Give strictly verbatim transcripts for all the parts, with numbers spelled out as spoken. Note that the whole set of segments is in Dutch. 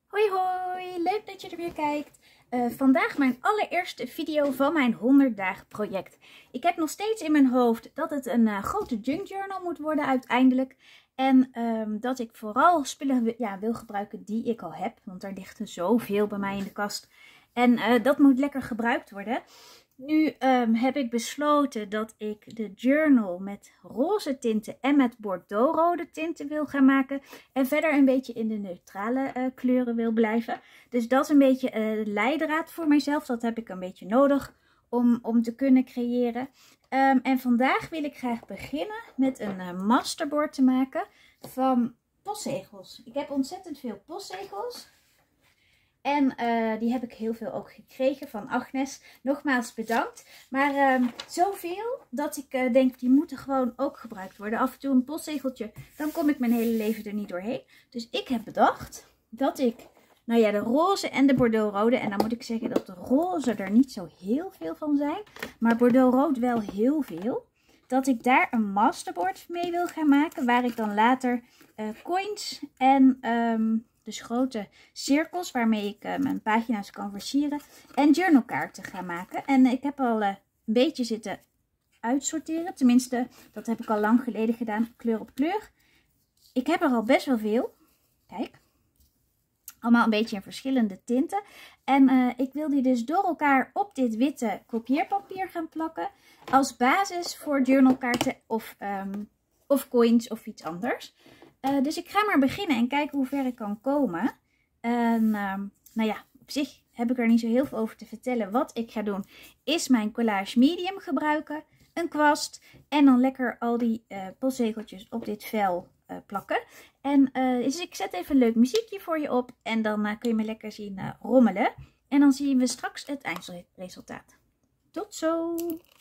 Hoi hoi, leuk dat je er weer kijkt. Uh, vandaag mijn allereerste video van mijn honderd dagen project. Ik heb nog steeds in mijn hoofd dat het een uh, grote junk journal moet worden uiteindelijk. En um, dat ik vooral spullen ja, wil gebruiken die ik al heb. Want er ligt er zoveel bij mij in de kast. En uh, dat moet lekker gebruikt worden. Nu um, heb ik besloten dat ik de journal met roze tinten en met bordeauxrode tinten wil gaan maken. En verder een beetje in de neutrale uh, kleuren wil blijven. Dus dat is een beetje uh, leidraad voor mijzelf. Dat heb ik een beetje nodig om, om te kunnen creëren. Um, en vandaag wil ik graag beginnen met een uh, masterboard te maken van postzegels. Ik heb ontzettend veel postzegels. En uh, die heb ik heel veel ook gekregen van Agnes. Nogmaals bedankt. Maar uh, zoveel dat ik uh, denk, die moeten gewoon ook gebruikt worden. Af en toe een postzegeltje, dan kom ik mijn hele leven er niet doorheen. Dus ik heb bedacht dat ik, nou ja, de roze en de bordeauxrode. En dan moet ik zeggen dat de roze er niet zo heel veel van zijn. Maar bordeauxrood wel heel veel. Dat ik daar een masterboard mee wil gaan maken. Waar ik dan later uh, coins en... Um, Dus grote cirkels waarmee ik uh, mijn pagina's kan versieren. En journalkaarten ga maken. En ik heb al uh, een beetje zitten uitsorteren. Tenminste, dat heb ik al lang geleden gedaan. Kleur op kleur. Ik heb er al best wel veel. Kijk. Allemaal een beetje in verschillende tinten. En uh, ik wil die dus door elkaar op dit witte kopieerpapier gaan plakken. Als basis voor journalkaarten of, um, of coins of iets anders. Uh, dus ik ga maar beginnen en kijken hoe ver ik kan komen. En uh, nou ja, op zich heb ik er niet zo heel veel over te vertellen. Wat ik ga doen is mijn collage medium gebruiken. Een kwast. En dan lekker al die uh, postzegeltjes op dit vel uh, plakken. En uh, dus ik zet even een leuk muziekje voor je op. En dan uh, kun je me lekker zien uh, rommelen. En dan zien we straks het eindresultaat. Tot zo!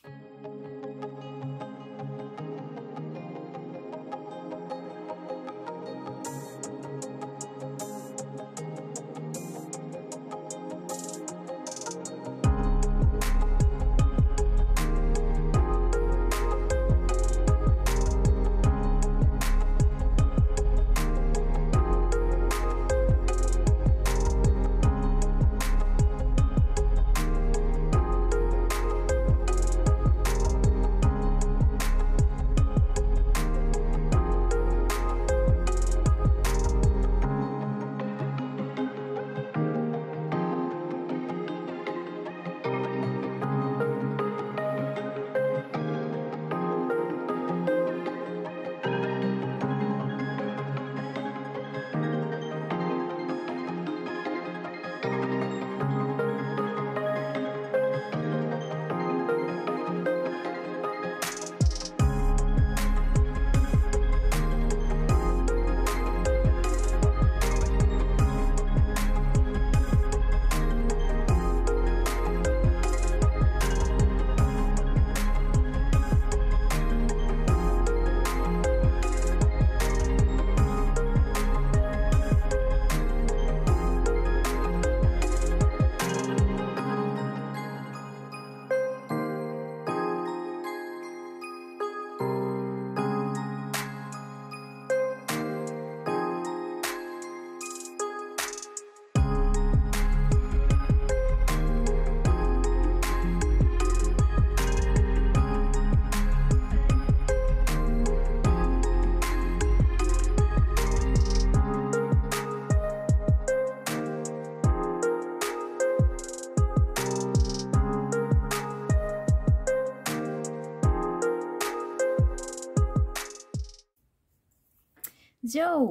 Zo,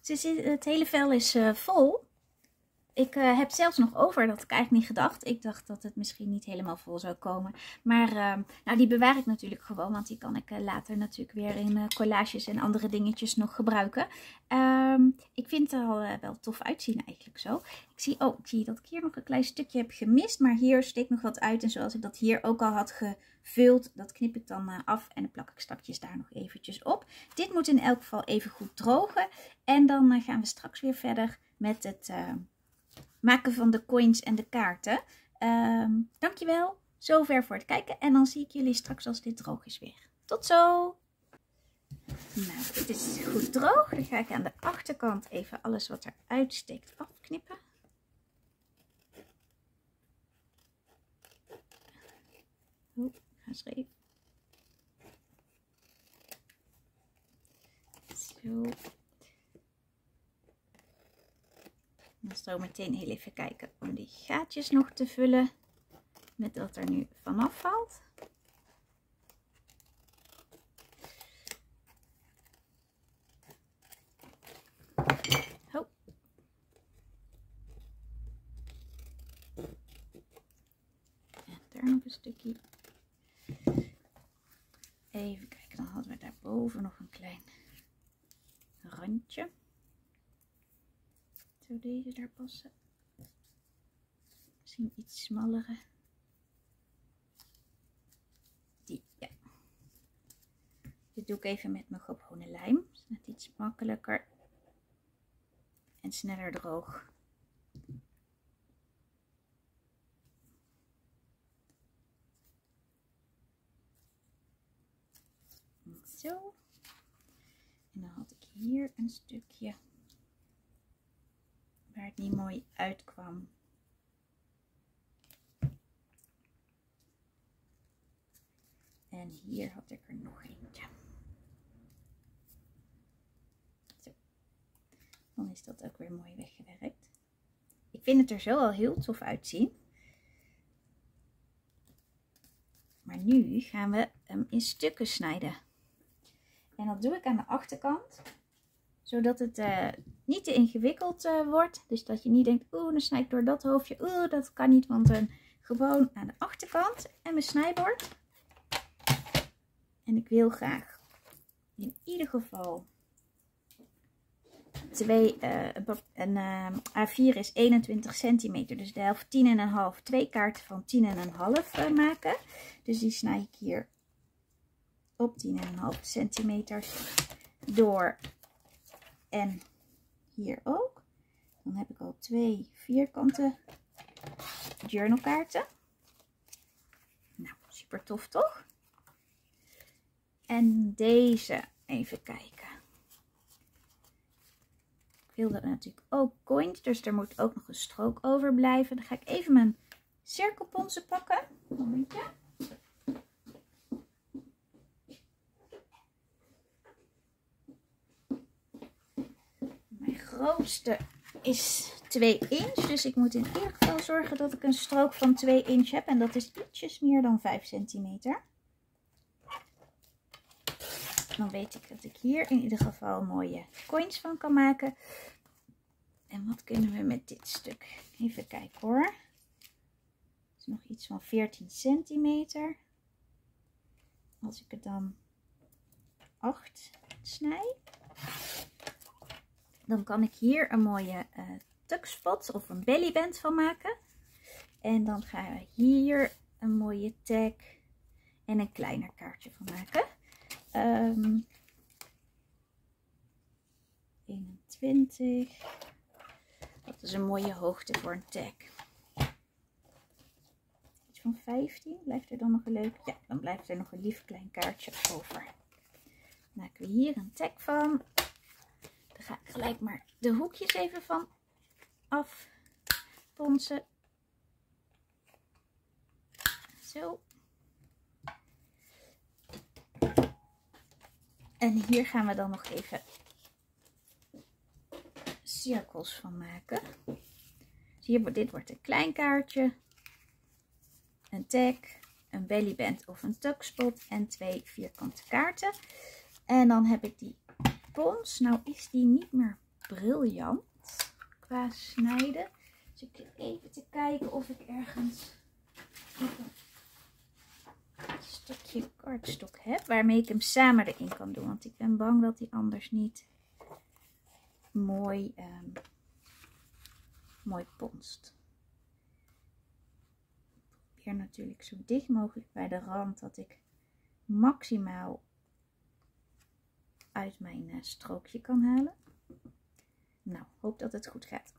het hele vel is uh, vol. Ik uh, heb zelfs nog over, dat had ik eigenlijk niet gedacht. Ik dacht dat het misschien niet helemaal vol zou komen. Maar uh, nou, die bewaar ik natuurlijk gewoon, want die kan ik uh, later natuurlijk weer in uh, collages en andere dingetjes nog gebruiken. Um, ik vind het er al uh, wel tof uitzien eigenlijk zo. Ik zie, oh, ik zie dat ik hier nog een klein stukje heb gemist, maar hier steekt nog wat uit. En zoals ik dat hier ook al had gevuld, dat knip ik dan uh, af en dan plak ik straks daar nog eventjes op. Dit moet in elk geval even goed drogen. En dan uh, gaan we straks weer verder met het... Uh, maken van de coins en de kaarten. Um, dankjewel. Zover voor het kijken. En dan zie ik jullie straks als dit droog is weer. Tot zo! Nou, dit is goed droog. Dan ga ik aan de achterkant even alles wat eruit steekt af knippen. Oeh, ga scheef. Zo. Dan zo meteen heel even kijken om die gaatjes nog te vullen met wat er nu vanaf valt. Oh. En daar nog een stukje. Even kijken, dan hadden we daarboven nog een klein randje. Zou deze daar passen? Misschien iets smallere. Die, ja. Dit doe ik even met mijn gewone lijm. Dat is net iets makkelijker en sneller droog. Zo. En dan had ik hier een stukje waar het niet mooi uitkwam. En hier had ik er nog eentje. Zo. Dan is dat ook weer mooi weggewerkt. Ik vind het er zo al heel tof uitzien. Maar nu gaan we hem in stukken snijden. En dat doe ik aan de achterkant. Zodat het uh, niet te ingewikkeld uh, wordt. Dus dat je niet denkt, oeh, dan snijd ik door dat hoofdje. Oeh, dat kan niet, want uh, gewoon aan de achterkant. En mijn snijbord. En ik wil graag in ieder geval twee, uh, een uh, A vier is eenentwintig centimeter. Dus de helft tien komma vijf. Twee kaarten van tien komma vijf uh, maken. Dus die snij ik hier op tien komma vijf centimeter door. En hier ook. Dan heb ik al twee vierkante journalkaarten. Nou, super tof toch? En deze, even kijken. Ik wilde natuurlijk ook coins, dus er moet ook nog een strook overblijven. Dan ga ik even mijn cirkelponsen pakken. Een momentje. Mijn grootste is twee inch, dus ik moet in ieder geval zorgen dat ik een strook van twee inch heb. En dat is ietsjes meer dan vijf centimeter. Dan weet ik dat ik hier in ieder geval mooie coins van kan maken. En wat kunnen we met dit stuk? Even kijken hoor. Het is nog iets van veertien centimeter. Als ik het dan acht snij. Dan kan ik hier een mooie uh, tuckspot of een bellyband van maken. En dan gaan we hier een mooie tag en een kleiner kaartje van maken. Um, eenentwintig. Dat is een mooie hoogte voor een tag. Iets van vijftien. Blijft er dan nog een leuk? Ja, dan blijft er nog een lief klein kaartje over. Dan maken we hier een tag van. Dan ga ik gelijk maar de hoekjes even van afponsen. Zo. En hier gaan we dan nog even cirkels van maken. Dus hier, dit wordt een klein kaartje, een tag, een bellyband of een tuckspot en twee vierkante kaarten. En dan heb ik die pons. Nou is die niet meer briljant qua snijden. Dus ik zit even te kijken of ik ergens een stukje kartstok heb waarmee ik hem samen erin kan doen. Want ik ben bang dat hij anders niet mooi, um, mooi ponst. Ik probeer natuurlijk zo dicht mogelijk bij de rand dat ik maximaal uit mijn uh, strookje kan halen. Nou, hoop dat het goed gaat.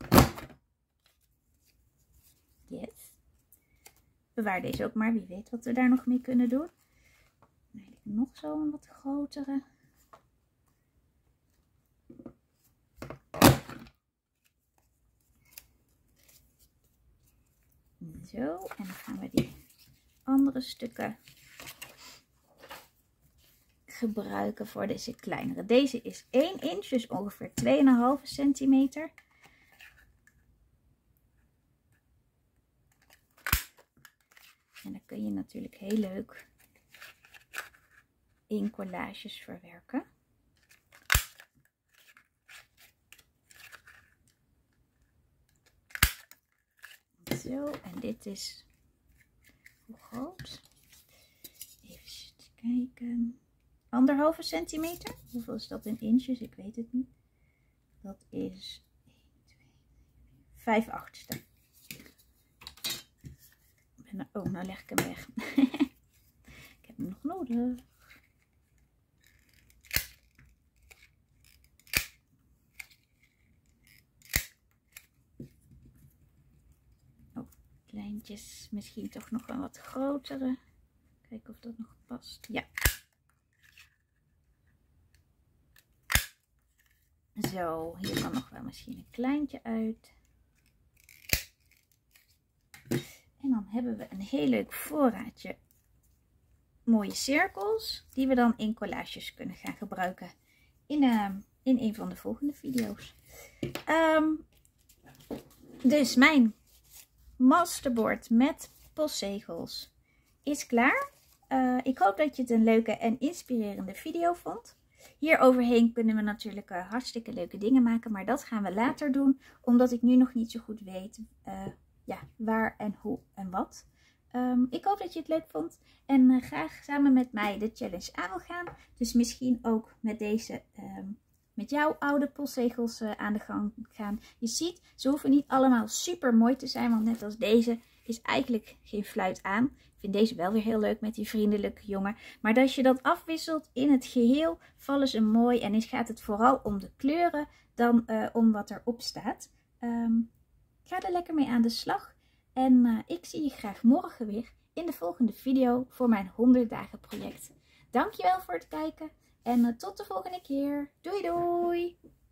Yes. Bewaar deze ook maar, wie weet wat we daar nog mee kunnen doen. Dan heb ik nog zo een wat grotere. Zo, en dan gaan we die andere stukken gebruiken voor deze kleinere. Deze is één inch, dus ongeveer twee komma vijf centimeter. En dan kun je natuurlijk heel leuk in collages verwerken. Zo, en dit is hoe groot? Even kijken. Anderhalve centimeter. Hoeveel is dat in inches? Ik weet het niet. Dat is één, twee, vijf achtste. Oh, nou leg ik hem weg. Ik heb hem nog nodig. Oh, kleintjes. Misschien toch nog een wat grotere. Kijken of dat nog past. Ja. Zo, hier kan nog wel misschien een kleintje uit. En dan hebben we een heel leuk voorraadje mooie cirkels. Die we dan in collages kunnen gaan gebruiken. In, uh, in een van de volgende video's. Um, dus mijn masterboard met postzegels is klaar. Uh, ik hoop dat je het een leuke en inspirerende video vond. Hier overheen kunnen we natuurlijk uh, hartstikke leuke dingen maken. Maar dat gaan we later doen. Omdat ik nu nog niet zo goed weet uh, ja, waar en hoe en wat. Um, ik hoop dat je het leuk vond. En uh, graag samen met mij de challenge aan wil gaan. Dus misschien ook met deze, um, met jouw oude postzegels uh, aan de gang gaan. Je ziet, ze hoeven niet allemaal super mooi te zijn. Want net als deze is eigenlijk geen fluit aan. Ik vind deze wel weer heel leuk met die vriendelijke jongen. Maar als je dat afwisselt in het geheel, vallen ze mooi. En gaat het vooral om de kleuren dan uh, om wat erop staat. Um, ga er lekker mee aan de slag. En uh, ik zie je graag morgen weer in de volgende video voor mijn honderd dagen project. Dankjewel voor het kijken. En uh, tot de volgende keer. Doei doei!